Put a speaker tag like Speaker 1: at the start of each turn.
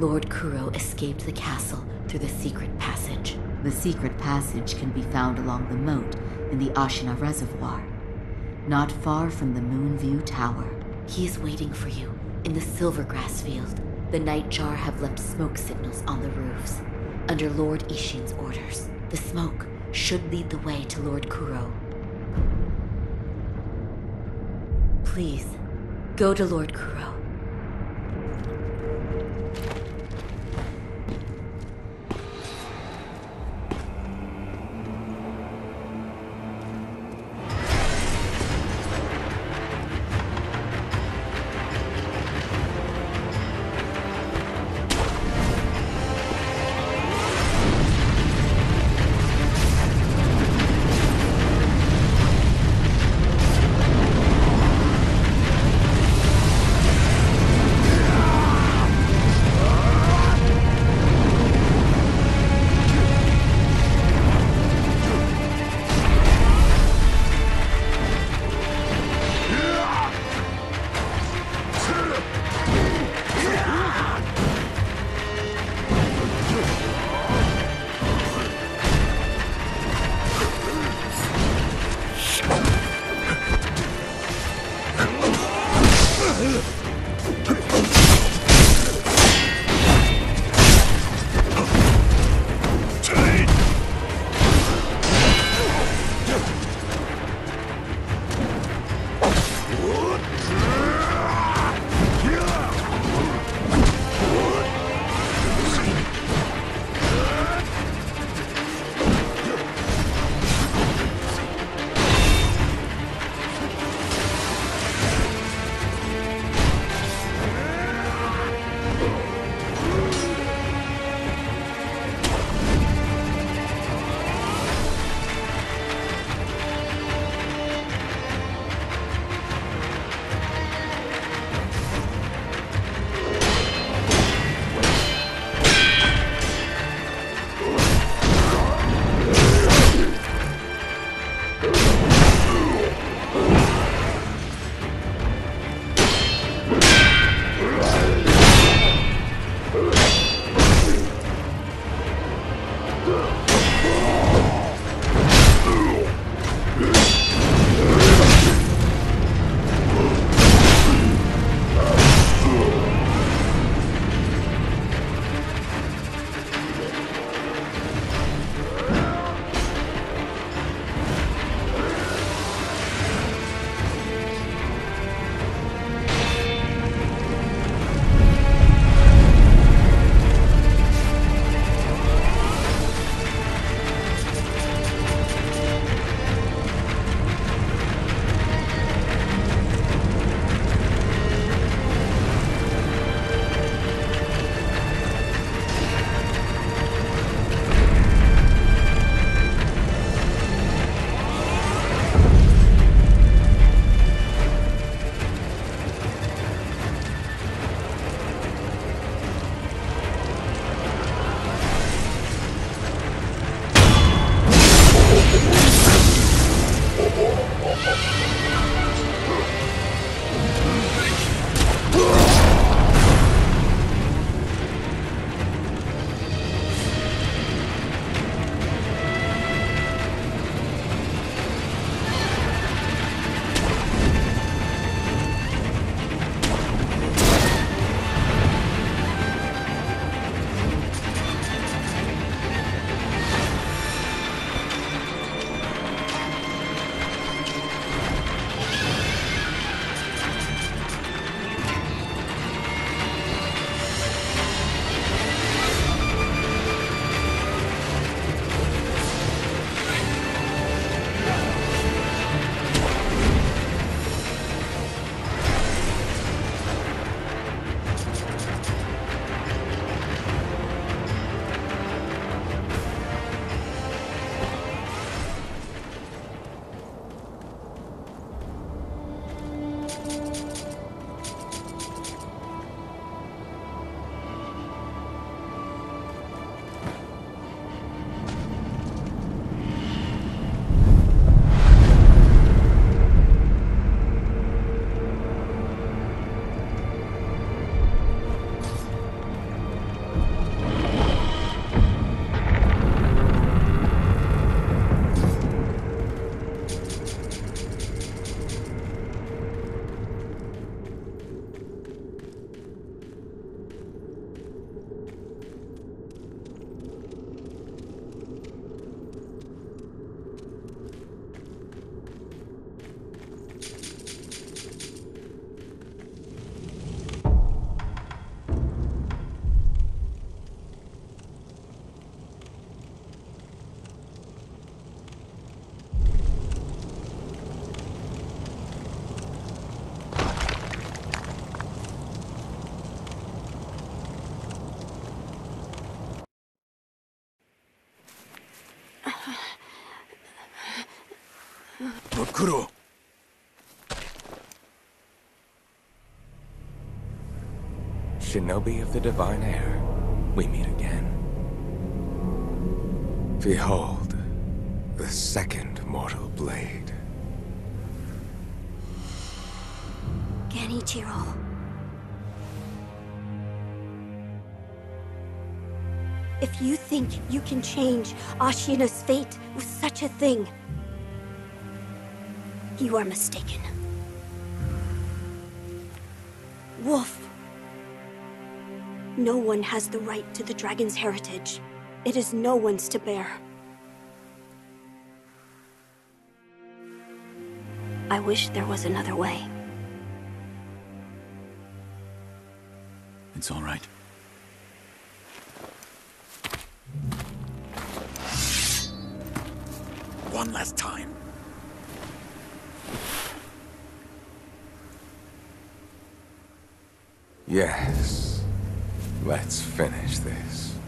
Speaker 1: Lord Kuro escaped the castle through the secret passage.
Speaker 2: The secret passage can be found along the moat in the Ashina Reservoir, not far from the Moon View Tower.
Speaker 1: He is waiting for you in the Silvergrass field. The Nightjar have left smoke signals on the roofs. Under Lord Ishin's orders, the smoke should lead the way to Lord Kuro. Please, go to Lord Kuro.
Speaker 3: Kuro!
Speaker 4: Shinobi of the Divine Air, we meet again. Behold, the second mortal blade.
Speaker 5: Genichiro. If you think you can change Ashina's fate with such a thing, you are mistaken. Wolf. No one has the right to the dragon's heritage. It is no one's to bear. I wish there was another way.
Speaker 3: It's all right. One last time.
Speaker 4: Yes. Let's finish this.